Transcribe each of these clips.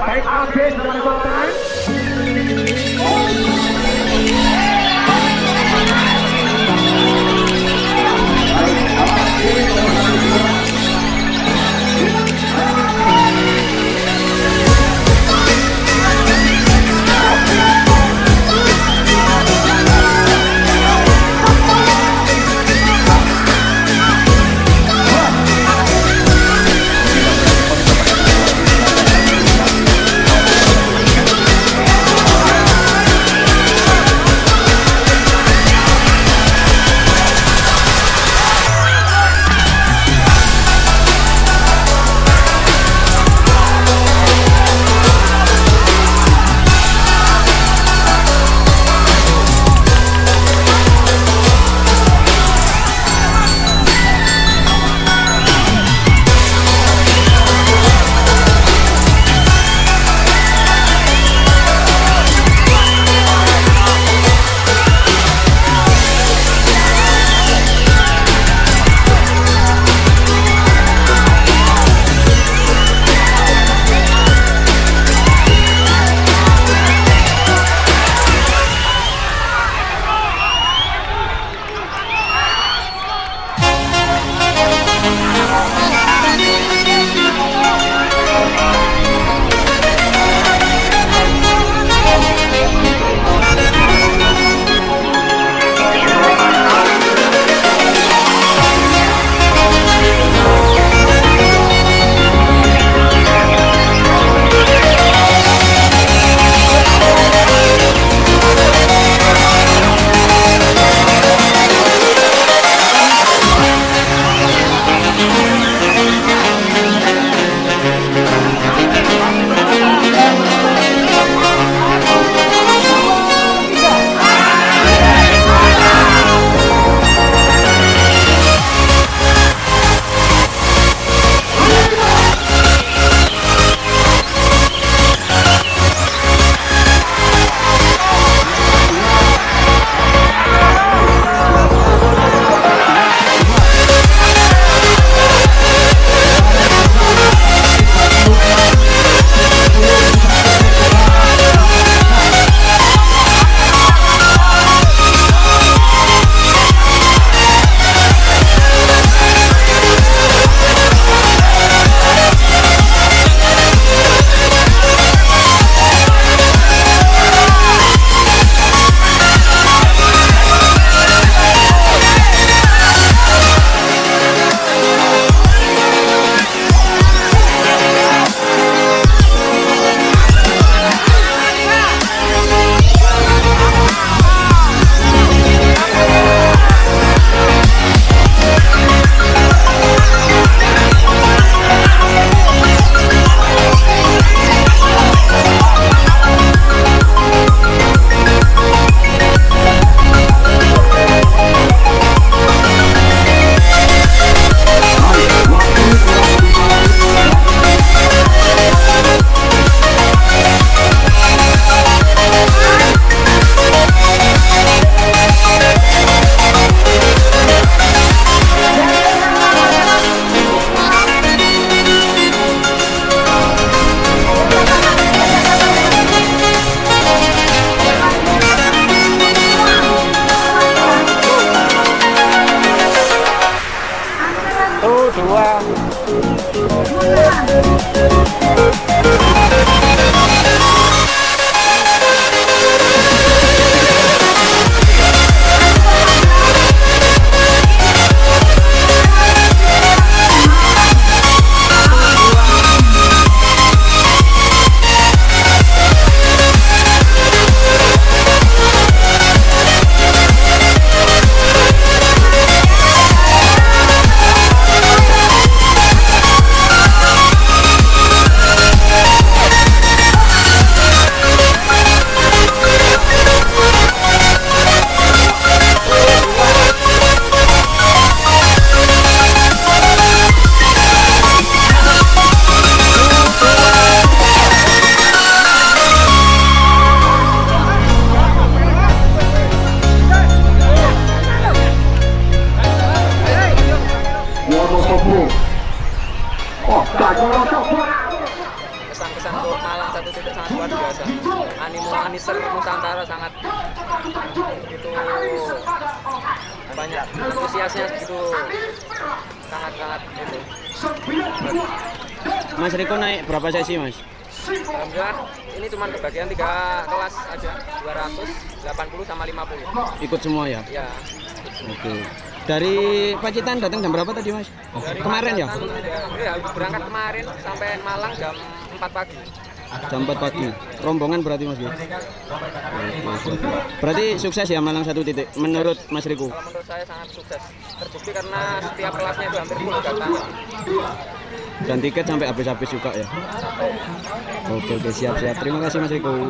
baik AB sudah mencoba tangan. kesan-kesan untuk Malang 1 titik sangat luar biasa. Animo Aniser Nusantara sangat itu banyak antusiasnya gitu, sangat itu. Mas Riko naik berapa sesi Mas? Alhamdulillah ini cuma kebagian 3 kelas aja, 280 sama 50. Ikut semua ya? Ya. Oke. Dari Pacitan datang jam berapa tadi Mas? Dari Kemarin ya? Ya, berangkat kemarin sampai Malang jam 4 pagi. Jam 4 pagi. Rombongan berarti Mas ya? Oke. Berarti sukses ya Malang 1 titik menurut Mas Riko? Kalau menurut saya sangat sukses. Terbukti karena setiap kelasnya itu hampir full datang. Dan tiket sampai habis-habis juga ya? Oke, siap-siap. Terima kasih Mas Riko.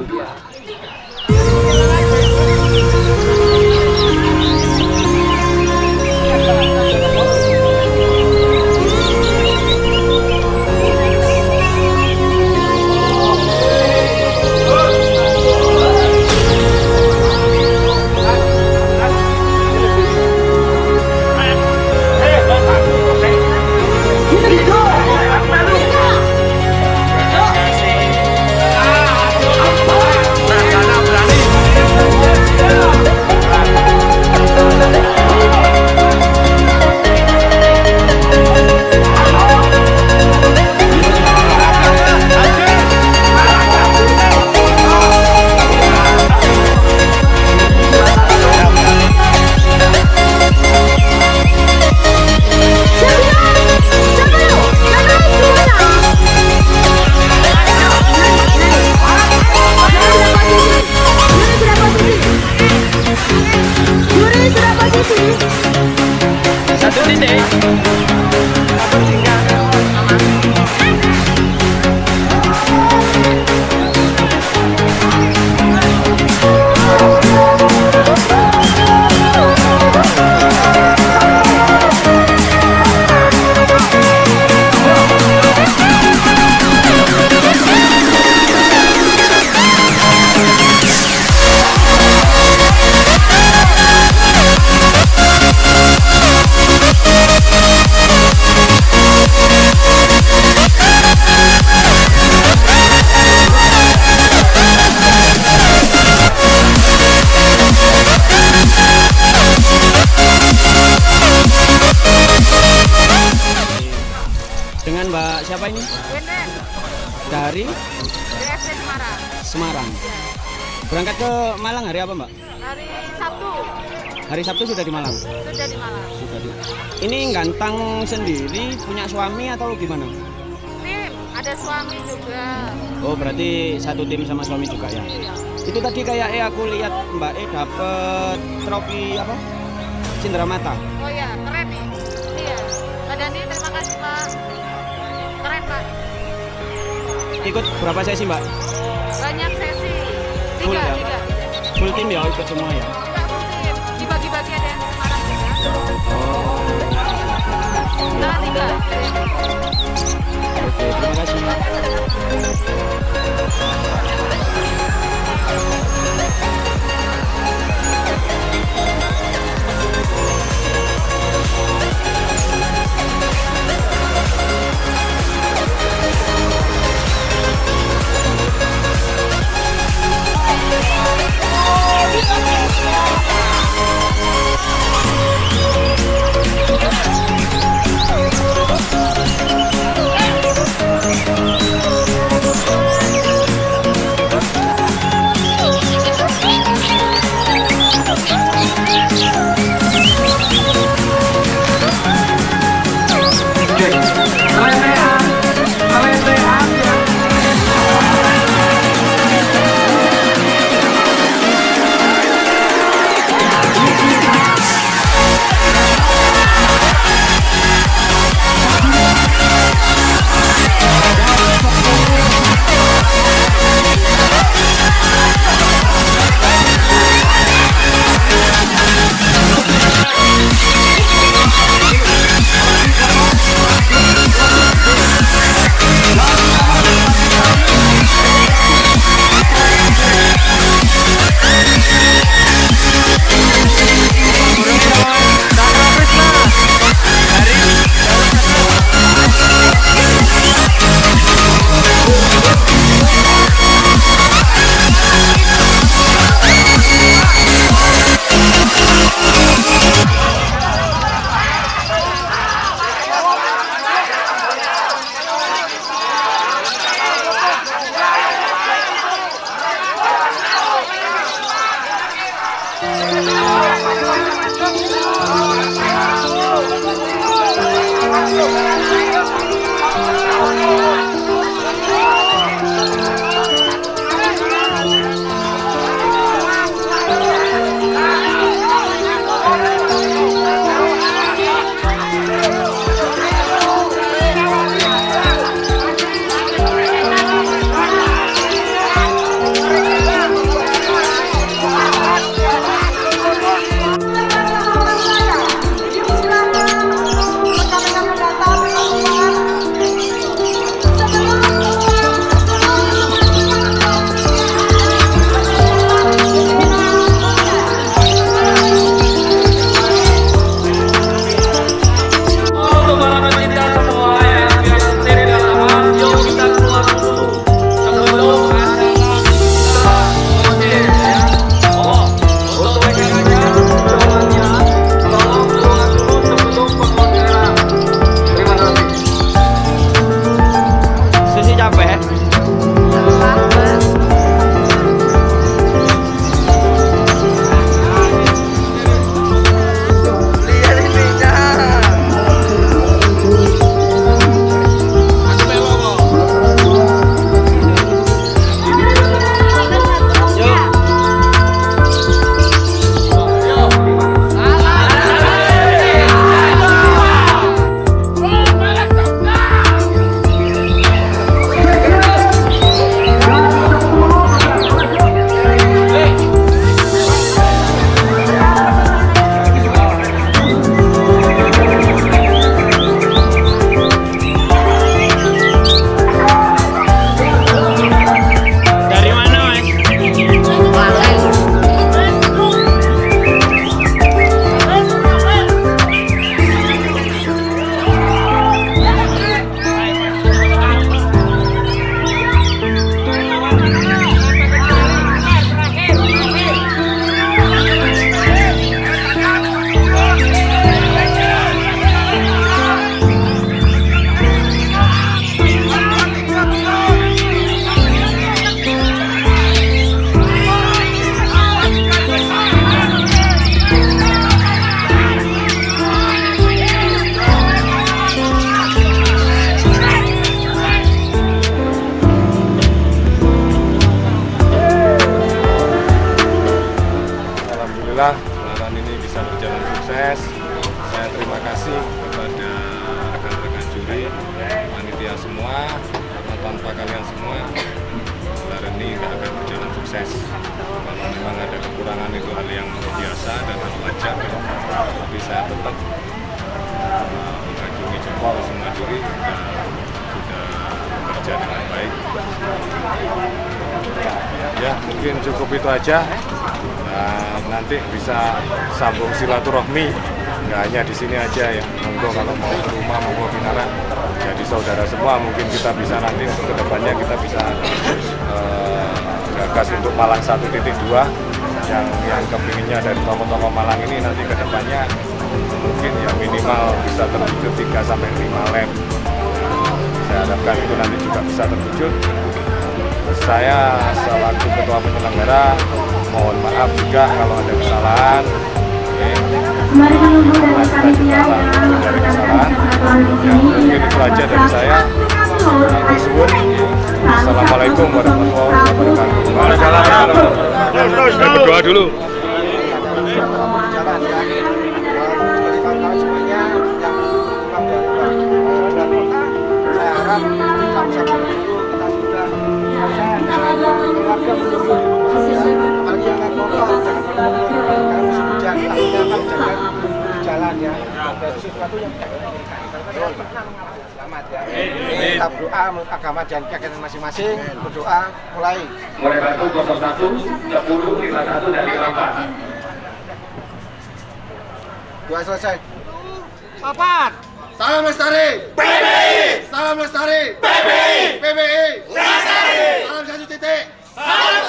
Mbak siapa ini? Wenden. Dari DFC Semarang. Semarang. Ya. Berangkat ke Malang hari apa, Mbak? Hari Sabtu. Hari Sabtu sudah di Malang. Sudah di Malang. Sudah di. Ini gantang sendiri punya suami atau gimana? Tim, ada suami juga. Oh, berarti satu tim sama suami juga ya? Iya. Itu tadi kayak aku lihat Mbak dapet trofi apa? Cindramata. Oh ya, keren nih. Iya. Pak Dani, terima kasih Pak. Keren Pak. Ikut berapa sesi Mbak? Banyak sesi. Full Tiga, ya? tiga. Full tim ya, ikut semua ya? Enggak full tim. Dibagi-bagi ada yang di Semarang juga. Oh. Nah, tiga. Oke, terima kasih. semua, karena tanpa kalian semua gelaran ini nggak akan berjalan sukses. Kalau memang ada kekurangan itu hal yang biasa dan wajar, tapi saya tetap mengacungi jempol semua juri sudah bekerja dengan baik. Ya mungkin cukup itu aja. Nanti bisa sambung silaturahmi, nggak hanya di sini aja ya. Monggo kalau mau ke rumah, monggo Pinara, jadi saudara semua. Mungkin kita bisa nanti untuk kedepannya kita bisa gagas untuk Malang 1.2 yang kepinginnya dari tokoh-tokoh Malang ini nanti kedepannya mungkin ya minimal bisa terwujud 3-5 lem. Saya harapkan itu nanti juga bisa terwujud. Saya selaku ketua penyelenggara mohon maaf juga kalau ada kesalahan. Mari menunggu dan kami dari kesalahan. Ya, mungkin itu aja dari saya. Assalamualaikum warahmatullahi wabarakatuh. Waalaikumsalam. Kita berdoa dulu. Saya harap apalagi yang naik motor jangan bermotor karena musim hujan takutnya akan jalan jalan ya. Jadi sesuatu yang selamat ya. Kita berdoa menurut agama dan keyakinan masing-masing. Berdoa mulai. Mulai batu 01, 10, 51 dan 54. Doa selesai. Papat. Salam lestari. PBI. Salam lestari. PBI. PBI. Lestari. Salam 1 titik. Salam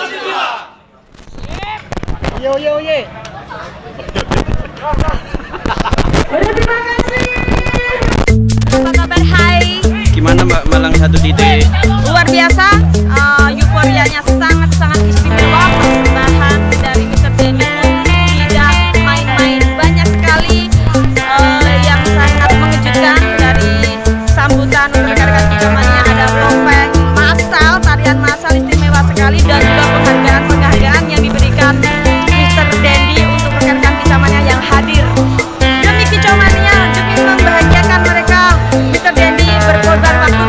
1 2. Yo yo ye. Terima kasih. Apa kabar? Hai. Gimana Mbak Malang 1 titik? Luar biasa. Euforianya sangat-sangat istimewa. Persembahan dari Mr. Denny tidak main-main. Banyak sekali yang sangat mengejutkan dari sambutan rekan-rekan Kicomania. Ada topeng massal, tarian massal istimewa sekali, dan juga penghargaan yang diberikan Mr. Dendy untuk rekan-rekan Kicomania yang hadir. Demi Kicomania, demi membahagiakan mereka, Mr. Dendy berkorban waktu